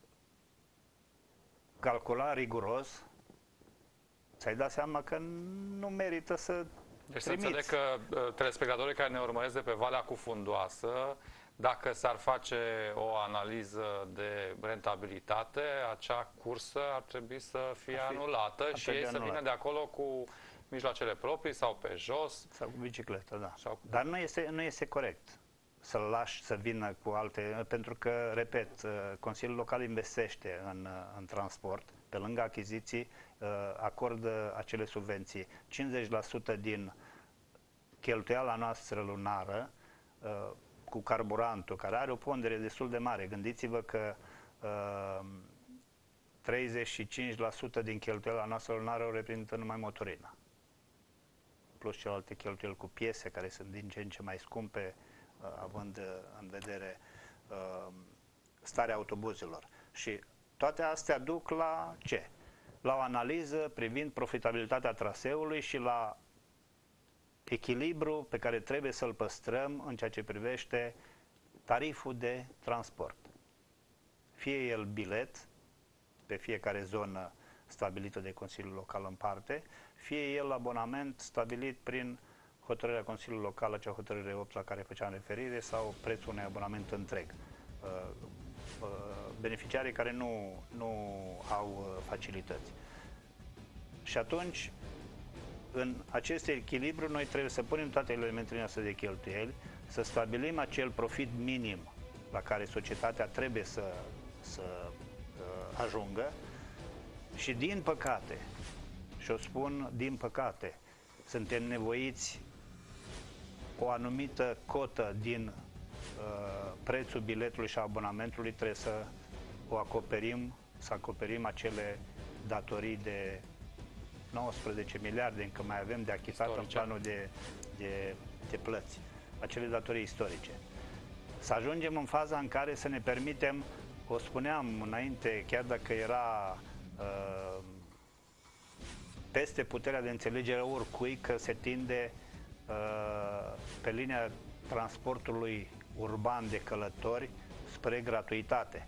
F: calcula riguros, ți-ai dat seama că nu merită să
E: Deci să înțeleg că telespectatorii care ne urmăresc de pe Valea Cufundoasă, dacă s-ar face o analiză de rentabilitate, acea cursă ar trebui să fie fi anulată și ei să vină de acolo cu mijloacele proprii sau pe jos.
F: Sau cu bicicletă, da. Sau... Dar nu este, nu este corect să-l lași să vină cu alte, pentru că, repet, Consiliul Local investește în, în transport, pe lângă achiziții, acordă acele subvenții. cincizeci la sută din cheltuiala noastră lunară cu carburantul, care are o pondere destul de mare. Gândiți-vă că uh, treizeci și cinci la sută din cheltuiala noastră lunară o reprezintă numai motorina. Plus celelalte cheltuieli cu piese, care sunt din ce în ce mai scumpe, uh, având uh, în vedere uh, starea autobuzelor. Și toate astea duc la ce? La o analiză privind profitabilitatea traseului și la echilibru pe care trebuie să-l păstrăm în ceea ce privește tariful de transport. Fie el bilet pe fiecare zonă stabilită de Consiliul Local în parte, fie el abonament stabilit prin hotărârea Consiliului Local, acea hotărâre opt la care făceam referire, sau prețul unui abonament întreg. Beneficiarii care nu, nu au facilități. Și atunci, în acest echilibru, noi trebuie să punem toate elementele noastre de cheltuieli, să stabilim acel profit minim la care societatea trebuie să, să uh, ajungă și, din păcate, și o spun din păcate, suntem nevoiți o anumită cotă din uh, prețul biletului și abonamentului trebuie să o acoperim, să acoperim acele datorii de nouăsprezece miliarde încă mai avem de achitat istorice în planul de, de, de plăți, acele datorii istorice. Să ajungem în faza în care să ne permitem, o spuneam înainte, chiar dacă era uh, peste puterea de înțelegere oricui, că se tinde uh, pe linia transportului urban de călători spre gratuitate.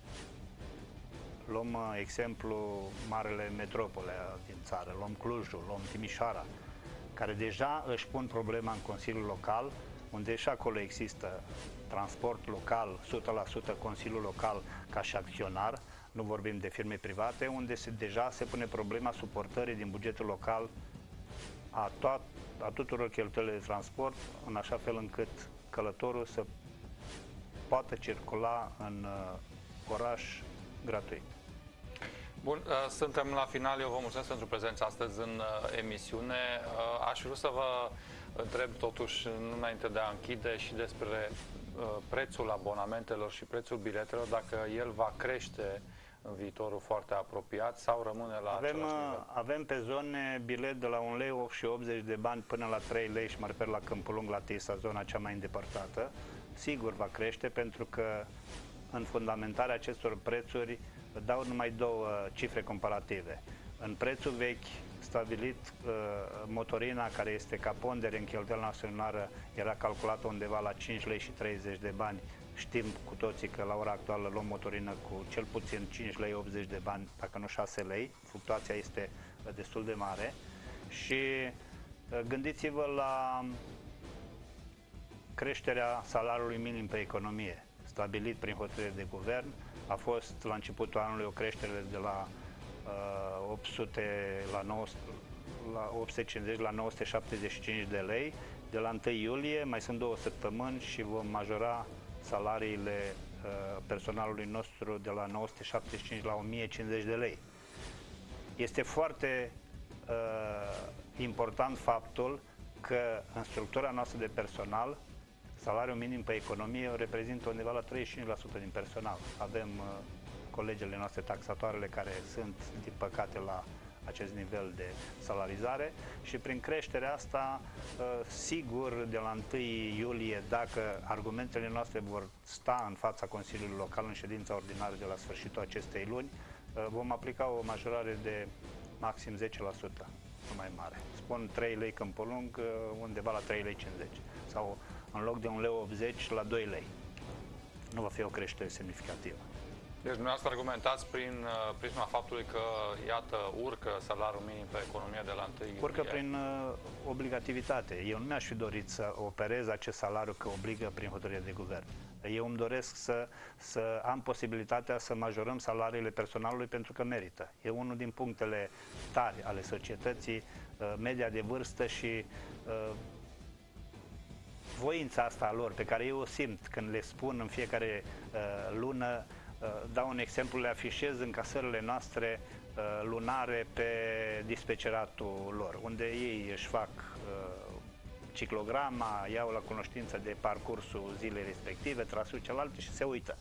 F: Luăm uh, exemplu marele metropole din țară, luăm Clujul, luăm Timișoara, care deja își pun problema în Consiliul Local, unde și acolo există transport local, o sută la sută Consiliul Local ca și acționar, nu vorbim de firme private, unde se, deja se pune problema suportării din bugetul local a, toat, a tuturor cheltuielile de transport, în așa fel încât călătorul să poată circula în uh, oraș gratuit.
E: Bun, suntem la final. Eu vă mulțumesc pentru prezența astăzi în emisiune. Aș vrea să vă întreb totuși, înainte de a închide, și despre prețul abonamentelor și prețul biletelor, dacă el va crește în viitorul foarte apropiat sau rămâne la
F: avem,
E: același nivel?
F: Avem pe zone bilet de la un lei și optzeci de bani până la trei lei și mă refer la Câmpul Lung, la Tisa, zona cea mai îndepărtată. Sigur va crește, pentru că în fundamentarea acestor prețuri dau numai două cifre comparative. În prețul vechi stabilit, motorina, care este ca pondere în cheltuiala națională, era calculată undeva la cinci lei și treizeci de bani Știm cu toții că la ora actuală luăm motorină cu cel puțin cinci lei optzeci de bani, dacă nu șase lei. Fluctuația este destul de mare. Și gândiți-vă la creșterea salariului minim pe economie, stabilit prin hotărâre de guvern. A fost la începutul anului o creștere de la uh, opt sute la nouă sute, la opt sute cincizeci la nouă sute șaptezeci și cinci de lei. De la întâi iulie mai sunt două săptămâni și vom majora salariile uh, personalului nostru de la nouă sute șaptezeci și cinci la o mie cincizeci de lei. Este foarte uh, important faptul că în structura noastră de personal, salariul minim pe economie reprezintă undeva la treizeci și cinci la sută din personal. Avem uh, colegele noastre taxatoarele care sunt, din păcate, la acest nivel de salarizare și prin creșterea asta, sigur, de la întâi iulie, dacă argumentele noastre vor sta în fața Consiliului Local în ședința ordinară de la sfârșitul acestei luni, vom aplica o majorare de maxim zece la sută, nu mai mare. Spun trei lei Câmpulung, undeva la trei lei cincizeci sau în loc de un leu optzeci la doi lei. Nu va fi o creștere semnificativă.
E: Deci dumneavoastră argumentați prin uh, prisma faptului că, iată, urcă salariul minim pe economie de la întâi iulie.
F: Urcă prin uh, obligativitate. Eu nu mi-aș fi dorit să operez acest salariu că obligă prin hotărâre de guvern. Eu îmi doresc să, să am posibilitatea să majorăm salariile personalului pentru că merită. E unul din punctele tari ale societății, uh, media de vârstă și uh, voința asta a lor, pe care eu o simt când le spun în fiecare uh, lună. Dau un exemplu, le afișez în casările noastre lunare pe dispeceratul lor, unde ei își fac ciclograma, iau la cunoștință de parcursul zilei respective, trasul celelalte și se uită.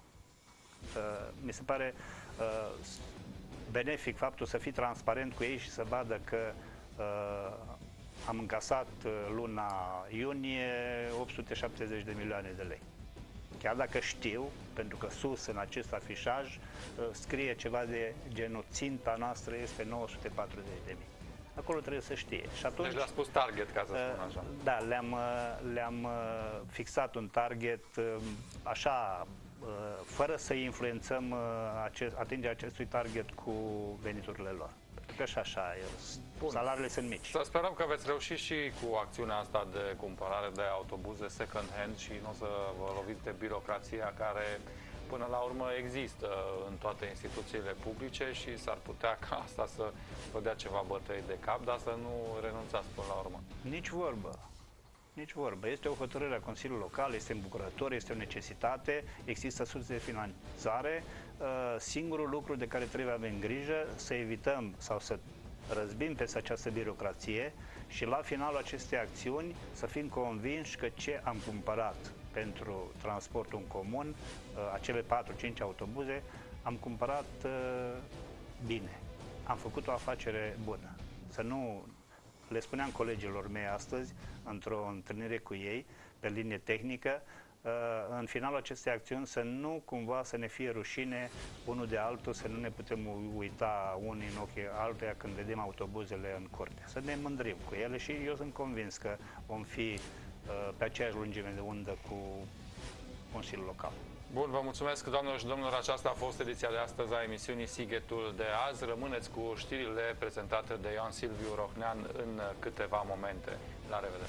F: Mi se pare benefic faptul să fii transparent cu ei și să vadă că am încasat luna iunie opt sute șaptezeci de milioane de lei. Chiar dacă știu, pentru că sus în acest afișaj scrie ceva de genul ținta noastră este nouă sute patruzeci de mii. Acolo trebuie să știe. Și atunci,
E: deci le-a spus target, ca să spun așa.
F: Da, le-am le-am fixat un target așa, fără să influențăm acest, atingerea acestui target cu veniturile lor. Pentru că și așa, Bun. salariile sunt mici.
E: Să sperăm că veți reuși și cu acțiunea asta de cumpărare de autobuze second hand și nu o să vă loviți de birocrația care până la urmă există în toate instituțiile publice și s-ar putea ca asta să vă dea ceva bătăi de cap, dar să nu renunțați până la urmă.
F: Nici vorbă. Nici vorbă. Este o hotărâre a Consiliului Local, este îmbucurător, este o necesitate, există surse de finanțare. Singurul lucru de care trebuie avem grijă, să evităm sau să răzbim peste această birocrație și la finalul acestei acțiuni să fim convinși că ce am cumpărat pentru transportul în comun, acele patru cinci autobuze, am cumpărat bine. Am făcut o afacere bună. Să nu... Le spuneam colegilor mei astăzi, într-o întâlnire cu ei, pe linie tehnică, în finalul acestei acțiuni să nu cumva să ne fie rușine unul de altul, să nu ne putem uita unii în ochii altuia când vedem autobuzele în curte. Să ne mândrim cu ele și eu sunt convins că vom fi pe aceeași lungime de undă cu Consiliul Local.
E: Bun, vă mulțumesc, doamnelor și domnilor. Aceasta a fost ediția de astăzi a emisiunii Sighetul de azi. Rămâneți cu știrile prezentate de Ioan Silviu Rohnean în câteva momente. La revedere!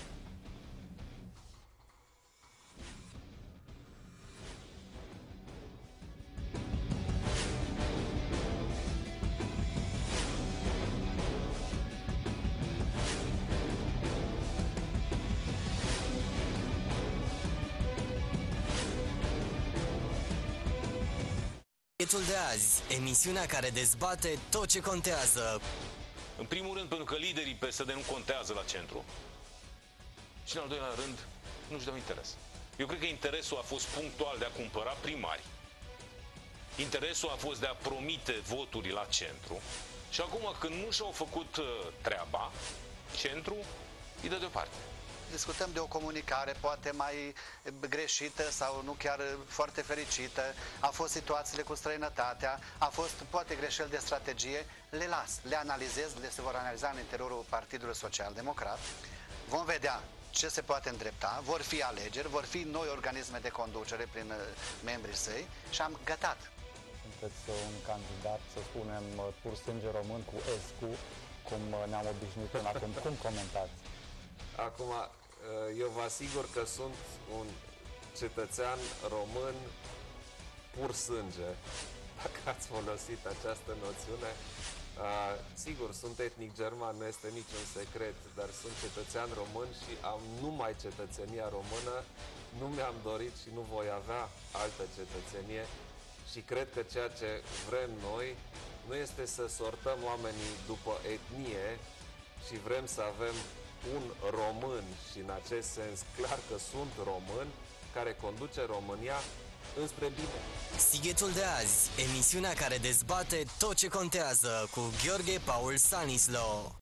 A: Sighetul de azi, emisiunea care dezbate tot ce contează.
B: În primul rând, pentru că liderii P S D nu contează la centru. Și în al doilea rând, nu-și dau interes. Eu cred că interesul a fost punctual de a cumpăra primari. Interesul a fost de a promite voturi la centru. Și acum, când nu și-au făcut treaba, centru îi dă deoparte.
O: Discutăm de o comunicare poate mai greșită sau nu chiar foarte fericită, a fost situațiile cu străinătatea, a fost poate greșeli de strategie, le las, le analizez, le se vor analiza în interiorul Partidului Social Democrat. Vom vedea ce se poate îndrepta, vor fi alegeri, vor fi noi organisme de conducere prin uh, membrii săi și am gătat.
E: Sunteți un candidat, să spunem, pur sânge român cu Escu, cum ne-am obișnuit până acum. Cum comentați?
P: Acum, eu vă asigur că sunt un cetățean român pur sânge, dacă ați folosit această noțiune. Uh, sigur, sunt etnic german, nu este niciun secret, dar sunt cetățean român și am numai cetățenia română, nu mi-am dorit și nu voi avea altă cetățenie și cred că ceea ce vrem noi nu este să sortăm oamenii după etnie și vrem să avem un român și în acest sens clar că sunt român care conduce România înspre bine.
A: Sighetul de azi, emisiunea care dezbate tot ce contează cu Gheorghe Paul Stanislo.